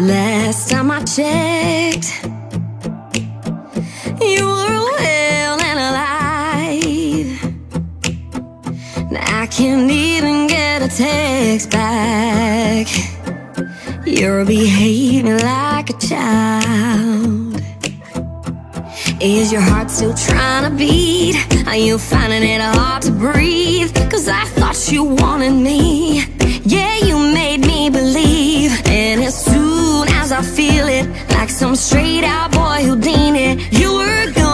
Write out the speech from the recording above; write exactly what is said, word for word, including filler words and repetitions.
Last time I checked, you were well and alive. Now I can't even get a text back. You're behaving like a child. Is your heart still trying to beat? Are you finding it hard to breathe? Cause I thought you wanted me. Yeah, you made me believe. And as soon as I feel it, like some straight out boy Houdini, you were gone.